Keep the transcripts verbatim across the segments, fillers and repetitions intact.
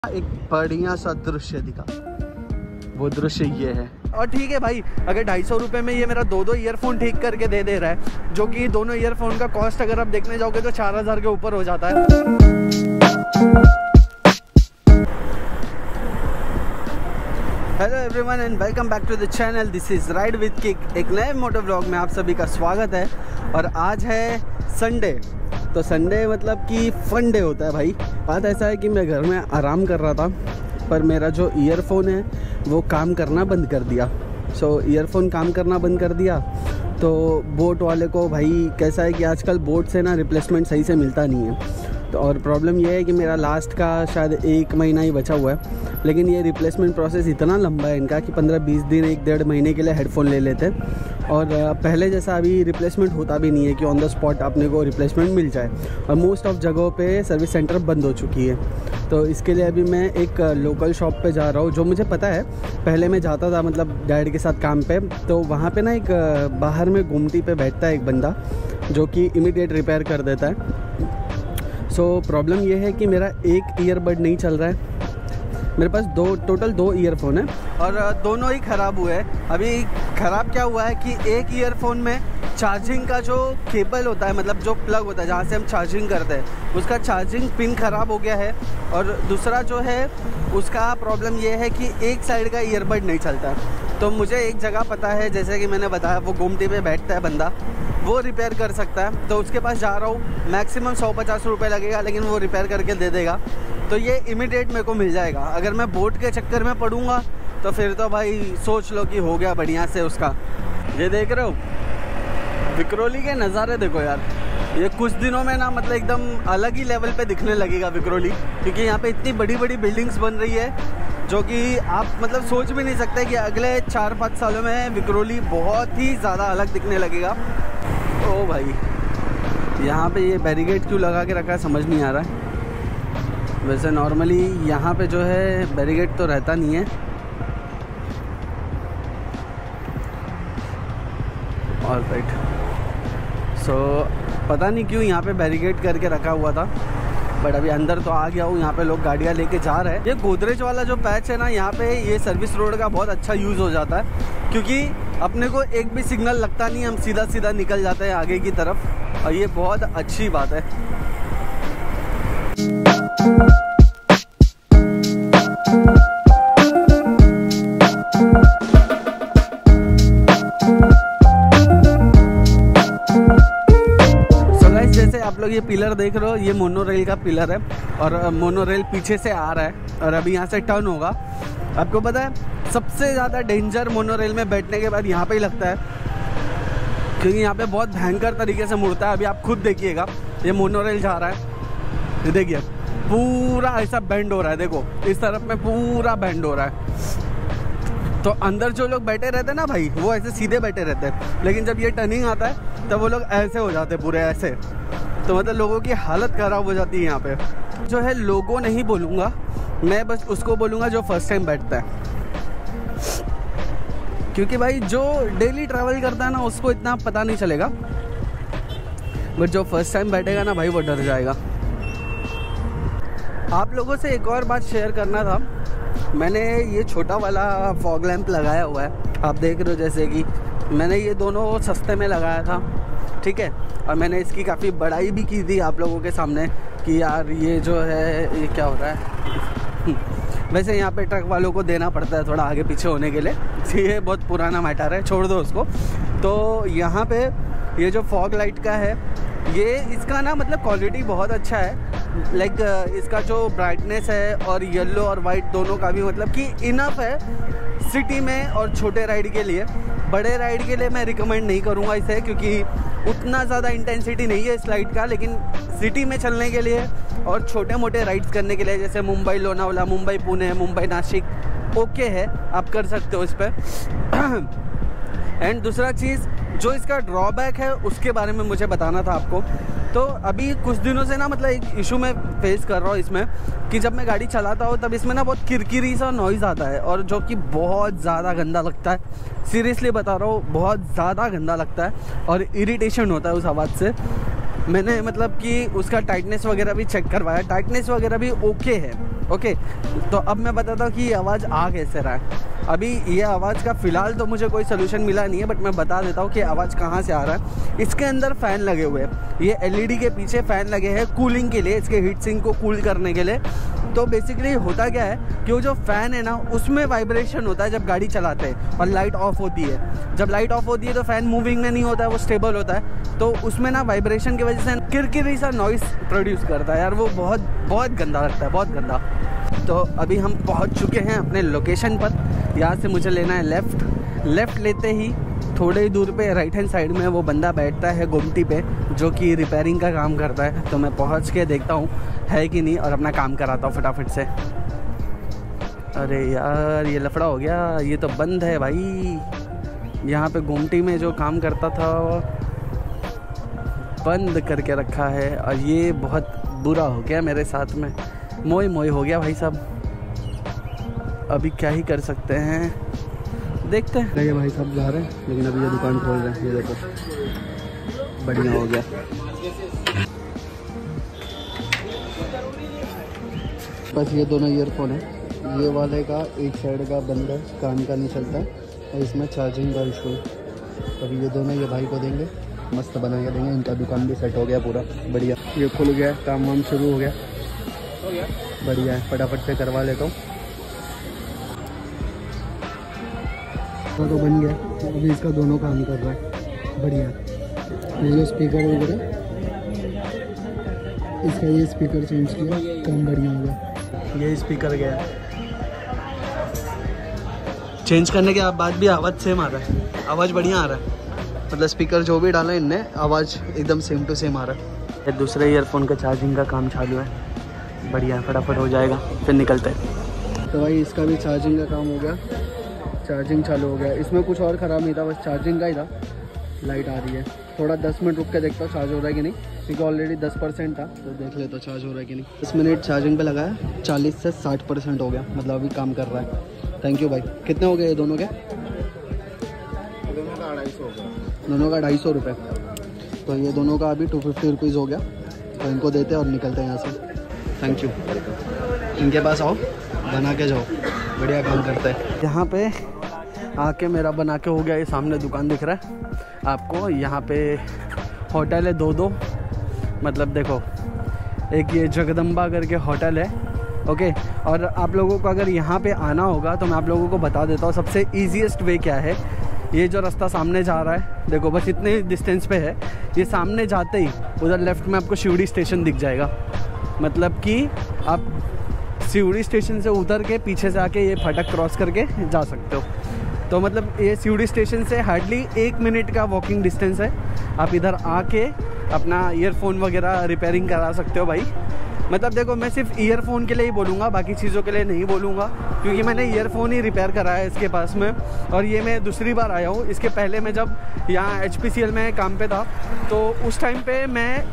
एक बढ़िया सा दृश्य दिखा, वो दृश्य ये है। और ठीक है भाई, अगर ढाई सौ रुपये में ये मेरा दो दो ईयरफोन ठीक करके दे दे रहा है, जो कि दोनों ईयरफोन का कॉस्ट अगर आप देखने जाओगे तो चार हज़ार के ऊपर हो जाता है। Hello everyone and welcome back to the channel, this is ride with kick. एक नए मोटो व्लॉग में आप सभी का स्वागत है। और आज है संडे, तो संडे मतलब कि फन डे होता है भाई। बात ऐसा है कि मैं घर में आराम कर रहा था, पर मेरा जो ईयरफोन है वो काम करना बंद कर दिया। सो so, ईयरफोन काम करना बंद कर दिया तो बोट वाले को भाई कैसा है कि आजकल बोट से ना रिप्लेसमेंट सही से मिलता नहीं है। तो और प्रॉब्लम ये है कि मेरा लास्ट का शायद एक महीना ही बचा हुआ है, लेकिन ये रिप्लेसमेंट प्रोसेस इतना लंबा है इनका कि पंद्रह बीस दिन एक डेढ़ महीने के लिए हेडफोन ले लेते हैं। और पहले जैसा अभी रिप्लेसमेंट होता भी नहीं है कि ऑन द स्पॉट अपने को रिप्लेसमेंट मिल जाए, और मोस्ट ऑफ जगहों पे सर्विस सेंटर बंद हो चुकी है। तो इसके लिए अभी मैं एक लोकल शॉप पे जा रहा हूँ, जो मुझे पता है। पहले मैं जाता था मतलब डैड के साथ काम पे, तो वहाँ पे ना एक बाहर में गुमटी पे बैठता है एक बंदा जो कि इमीडिएट रिपेयर कर देता है। सो so, प्रॉब्लम ये है कि मेरा एक ईयरबड नहीं चल रहा है। मेरे पास दो टोटल दो ईयरफोन है और दोनों ही ख़राब हुए हैं। अभी ख़राब क्या हुआ है कि एक ईयरफोन में चार्जिंग का जो केबल होता है, मतलब जो प्लग होता है जहाँ से हम चार्जिंग करते हैं, उसका चार्जिंग पिन ख़राब हो गया है। और दूसरा जो है उसका प्रॉब्लम ये है कि एक साइड का ईयरबड नहीं चलता। तो मुझे एक जगह पता है, जैसे कि मैंने बताया, वो गोमती पे बैठता है बंदा, वो रिपेयर कर सकता है। तो उसके पास जा रहा हूँ, मैक्सिमम सौ पचास रुपये लगेगा, लेकिन वो रिपेयर करके दे देगा। तो ये इमीडिएट मेरे को मिल जाएगा। अगर मैं बोट के चक्कर में पड़ूंगा तो फिर तो भाई सोच लो कि हो गया बढ़िया से उसका। ये देख रहे हो विक्रोली के नज़ारे, देखो यार, ये कुछ दिनों में ना मतलब एकदम अलग ही लेवल पे दिखने लगेगा विक्रोली, क्योंकि यहाँ पे इतनी बड़ी बड़ी बिल्डिंग्स बन रही है जो कि आप मतलब सोच भी नहीं सकते कि अगले चार पाँच सालों में विक्रोली बहुत ही ज़्यादा अलग दिखने लगेगा। ओ भाई, यहाँ पे ये बैरिकेड क्यों लगा के रखा है समझ नहीं आ रहा है। वैसे नॉर्मली यहाँ पे जो है बैरिकेड तो रहता नहीं है। और राइट, सो पता नहीं क्यों यहाँ पे बैरिकेड करके रखा हुआ था, बट अभी अंदर तो आ गया हूँ। यहाँ पे लोग गाड़ियाँ लेके जा रहे हैं। ये गोदरेज वाला जो पैच है ना, यहाँ पे ये सर्विस रोड का बहुत अच्छा यूज़ हो जाता है, क्योंकि अपने को एक भी सिग्नल लगता नहीं, हम सीधा सीधा निकल जाते हैं आगे की तरफ, और ये बहुत अच्छी बात है। आप लोग ये पिलर देख रहे हो, ये मोनो रेल का पिलर है, और मोनो रेल पीछे से आ रहा है और अभी यहाँ से टर्न होगा। आपको पता है सबसे ज़्यादा डेंजर मोनो रेल में बैठने के बाद यहाँ पे ही लगता है, क्योंकि यहाँ पे बहुत भयंकर तरीके से मुड़ता है। अभी आप खुद देखिएगा, ये मोनो रेल जा रहा है, ये देखिए पूरा ऐसा बेंड हो रहा है। देखो इस तरफ में पूरा बेंड हो रहा है। तो अंदर जो लोग बैठे रहते हैं ना भाई, वो ऐसे सीधे बैठे रहते हैं, लेकिन जब ये टर्निंग आता है तब वो लोग ऐसे हो जाते हैं, पूरे ऐसे। तो मतलब लोगों की हालत ख़राब हो जाती है यहाँ पे। जो है लोगों नहीं बोलूँगा मैं, बस उसको बोलूँगा जो फर्स्ट टाइम बैठता है, क्योंकि भाई जो डेली ट्रैवल करता है ना उसको इतना पता नहीं चलेगा, बट जो फर्स्ट टाइम बैठेगा ना भाई वो डर जाएगा। आप लोगों से एक और बात शेयर करना था। मैंने ये छोटा वाला फॉग लैंप लगाया हुआ है, आप देख रहे हो, जैसे कि मैंने ये दोनों सस्ते में लगाया था, ठीक है। और मैंने इसकी काफ़ी बड़ाई भी की थी आप लोगों के सामने कि यार ये जो है ये क्या हो रहा है। वैसे यहाँ पे ट्रक वालों को देना पड़ता है थोड़ा आगे पीछे होने के लिए, ये बहुत पुराना मैटर है, छोड़ दो उसको। तो यहाँ पे ये जो फॉग लाइट का है, ये इसका ना मतलब क्वालिटी बहुत अच्छा है। लाइक इसका जो ब्राइटनेस है और येलो और वाइट दोनों का भी मतलब कि इनफ है सिटी में और छोटे राइड के लिए। बड़े राइड के लिए मैं रिकमेंड नहीं करूँगा इसे, क्योंकि उतना ज़्यादा इंटेंसिटी नहीं है इस लाइट का, लेकिन सिटी में चलने के लिए और छोटे मोटे राइड्स करने के लिए, जैसे मुंबई लोनावाला, मुंबई पुणे, मुंबई नासिक, ओके है, आप कर सकते हो इस पर। एंड दूसरा चीज़ जो इसका ड्रॉबैक है उसके बारे में मुझे बताना था आपको। तो अभी कुछ दिनों से ना मतलब एक इशू मैं फेस कर रहा हूँ इसमें, कि जब मैं गाड़ी चलाता हूँ तब इसमें ना बहुत किरकिरी सा नॉइज़ आता है, और जो कि बहुत ज़्यादा गंदा लगता है। सीरियसली बता रहा हूँ, बहुत ज़्यादा गंदा लगता है और इरिटेशन होता है उस आवाज़ से। मैंने मतलब कि उसका टाइटनेस वगैरह भी चेक करवाया, टाइटनेस वगैरह भी ओके है। ओके, तो अब मैं बताता हूँ कि ये आवाज़ आ कैसे रहा है। अभी ये आवाज़ का फ़िलहाल तो मुझे कोई सोल्यूशन मिला नहीं है, बट मैं बता देता हूँ कि आवाज़ कहाँ से आ रहा है। इसके अंदर फ़ैन लगे हुए हैं, ये एलईडी के पीछे फ़ैन लगे हैं कूलिंग के लिए, इसके हीट सिंक को कूल करने के लिए। तो बेसिकली होता क्या है कि वो जो फ़ैन है ना, उसमें वाइब्रेशन होता है जब गाड़ी चलाते हैं और लाइट ऑफ होती है। जब लाइट ऑफ होती है तो फ़ैन मूविंग में नहीं होता है, वो स्टेबल होता है। तो उसमें ना वाइब्रेशन की वजह से किरकिरी सा नॉइस प्रोड्यूस करता है यार, वो बहुत बहुत गंदा लगता है, बहुत गंदा। तो अभी हम पहुंच चुके हैं अपने लोकेशन पर। यहाँ से मुझे लेना है लेफ़्ट। लेफ़्ट लेते ही थोड़े ही दूर पे राइट हैंड साइड में वो बंदा बैठता है गोमती पे, जो कि रिपेयरिंग का काम करता है। तो मैं पहुंच के देखता हूँ है कि नहीं और अपना काम कराता हूँ फटाफट से। अरे यार ये लफड़ा हो गया, ये तो बंद है भाई। यहाँ पे गोमती में जो काम करता था बंद करके रखा है, और ये बहुत बुरा हो गया मेरे साथ में। मोए मोए हो गया भाई साहब। अभी क्या ही कर सकते हैं, देखते हैं। ये भाई साहब जा रहे हैं, लेकिन अभी ये दुकान खोल रहे हैं। ये देखो बढ़िया हो गया। बस ये दोनों ईयरफोन है, ये वाले का एक साइड का बंद है, कान का नहीं चलता, और इसमें चार्जिंग का इशू। अभी ये दोनों ये भाई को देंगे, मस्त बना के देंगे। इनका दुकान भी सेट हो गया पूरा बढ़िया, ये खुल गया, काम वाम शुरू हो गया, बढ़िया है। फटाफट से करवा लेता हूँ। तो बन गया, अभी इसका दोनों काम कर रहा है बढ़िया। ये जो स्पीकर वगैरह, इसका ये स्पीकर चेंज किया, काम बढ़िया हो गया। ये स्पीकर गया, चेंज करने के बाद भी आवाज़ सेम आ रहा है, आवाज़ बढ़िया आ रहा है। मतलब स्पीकर जो भी डाला इनने, आवाज़ एकदम सेम टू सेम आ रहा है। दूसरे ईयरफोन का चार्जिंग का काम चालू है, बढ़िया है, फटाफट हो जाएगा फिर निकलते हैं। तो भाई इसका भी चार्जिंग का काम हो गया, चार्जिंग चालू हो गया। इसमें कुछ और ख़राब नहीं था, बस चार्जिंग का ही था। लाइट आ रही है, थोड़ा दस मिनट रुक के देखता हूँ चार्ज हो रहा है कि नहीं, क्योंकि ऑलरेडी दस परसेंट था। तो देख ले तो चार्ज हो रहा है कि नहीं। दस मिनट चार्जिंग पे लगाया, चालीस से साठ परसेंट हो गया, मतलब अभी काम कर रहा है। थैंक यू भाई। कितने हो गए ये दोनों के? दोनों का अढ़ाई सौ हो गया, दोनों का ढाई सौ रुपये। तो ये दोनों का अभी टू फिफ्टी रुपीज़ हो गया। तो इनको देते हैं और निकलते हैं यहाँ से। Thank you. इनके पास आओ, बना के जाओ, बढ़िया काम करते हैं। यहाँ पे आके मेरा बना के हो गया। ये सामने दुकान दिख रहा है आपको, यहाँ पे होटल है दो दो, मतलब देखो एक ये जगदम्बा करके होटल है। ओके, और आप लोगों को अगर यहाँ पे आना होगा तो मैं आप लोगों को बता देता हूँ सबसे ईजीएस्ट वे क्या है। ये जो रास्ता सामने जा रहा है, देखो बस इतने डिस्टेंस पे है। ये सामने जाते ही उधर लेफ़्ट में आपको शिवड़ी स्टेशन दिख जाएगा। मतलब कि आप शिवड़ी स्टेशन से उतर के पीछे से आके ये फाटक क्रॉस करके जा सकते हो। तो मतलब ये शिवड़ी स्टेशन से हार्डली एक मिनट का वॉकिंग डिस्टेंस है। आप इधर आके अपना ईयरफोन वगैरह रिपेयरिंग करा सकते हो भाई। मतलब देखो मैं सिर्फ ईयरफोन के लिए ही बोलूँगा, बाकी चीज़ों के लिए नहीं बोलूँगा, क्योंकि मैंने ईयरफोन ही रिपेयर कराया है इसके पास में, और ये मैं दूसरी बार आया हूँ। इसके पहले मैं जब यहाँ एच पी सी एल में काम पे था तो उस टाइम पे मैं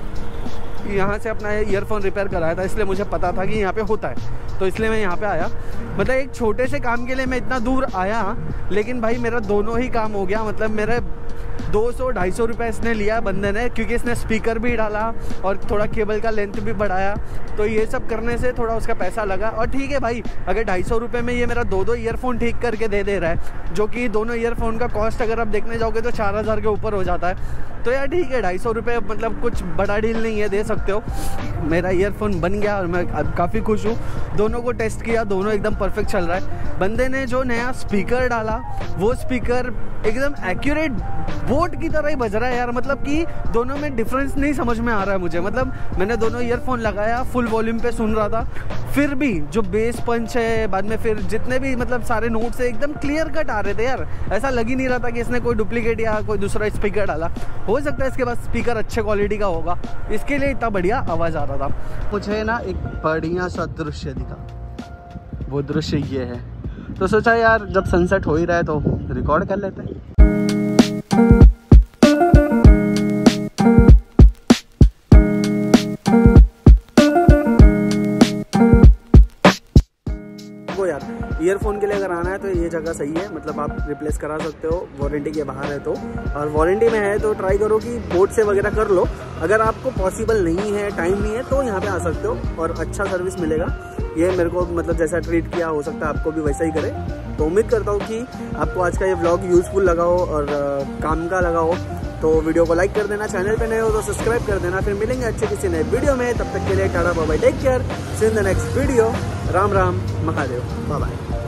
यहाँ से अपना ईयरफोन रिपेयर कराया था, इसलिए मुझे पता था कि यहाँ पे होता है, तो इसलिए मैं यहाँ पे आया। मतलब एक छोटे से काम के लिए मैं इतना दूर आया, लेकिन भाई मेरा दोनों ही काम हो गया। मतलब मेरे दो सौ ढाई सौ रुपये इसने लिया बंदे ने, क्योंकि इसने स्पीकर भी डाला और थोड़ा केबल का लेंथ भी बढ़ाया। तो ये सब करने से थोड़ा उसका पैसा लगा। और ठीक है भाई, अगर ढाई सौ रुपये में ये मेरा दो दो ईयरफोन ठीक करके दे दे रहा है, जो कि दोनों ईयरफोन का कॉस्ट अगर आप देखने जाओगे तो चार हज़ार के ऊपर हो जाता है। तो यार ठीक है, ढाई सौ रुपये मतलब कुछ बड़ा डील नहीं है, दे सकते हो। मेरा ईयरफोन बन गया और मैं अब काफ़ी खुश हूँ। दोनों को टेस्ट किया, दोनों एकदम परफेक्ट चल रहा है। बंदे ने जो नया स्पीकर डाला, वो स्पीकर एकदम एक्यूरेट बोट की तरह ही बज रहा है यार। मतलब कि दोनों में डिफरेंस नहीं समझ में आ रहा है मुझे। मतलब मैंने दोनों ईयरफोन लगाया, फुल वॉल्यूम पे सुन रहा था, फिर भी जो बेस पंच है, बाद में फिर जितने भी मतलब सारे नोट्स है एकदम क्लियर कट आ रहे थे यार। ऐसा लग ही नहीं रहा था कि इसने कोई डुप्लीकेट या कोई दूसरा स्पीकर डाला। हो सकता है इसके पास स्पीकर अच्छे क्वालिटी का होगा, इसके लिए इतना बढ़िया आवाज़ आ रहा था। मुझे ना एक बढ़िया सा दृश्य दिखा, वो दृश्य ये है। तो सोचा यार जब सनसेट हो ही रहा है तो रिकॉर्ड कर लेते हैं। देखो यार, ईयरफोन के लिए अगर आना है तो ये जगह सही है, मतलब आप रिप्लेस करा सकते हो, वारंटी के बाहर है तो। और वारंटी में है तो ट्राई करो कि बोर्ड से वगैरह कर लो। अगर आपको पॉसिबल नहीं है, टाइम नहीं है, तो यहाँ पे आ सकते हो और अच्छा सर्विस मिलेगा। ये मेरे को मतलब जैसा ट्रीट किया, हो सकता है आपको भी वैसा ही करे। तो उम्मीद करता हूँ कि आपको आज का ये व्लॉग यूज़फुल लगा हो और काम का लगा हो। तो वीडियो को लाइक कर देना, चैनल पे नए हो तो सब्सक्राइब कर देना। फिर मिलेंगे अच्छे किसी नए वीडियो में, तब तक के लिए tata bye bye, take care, see you in the next video. Ram Ram, Mahadev, bye bye.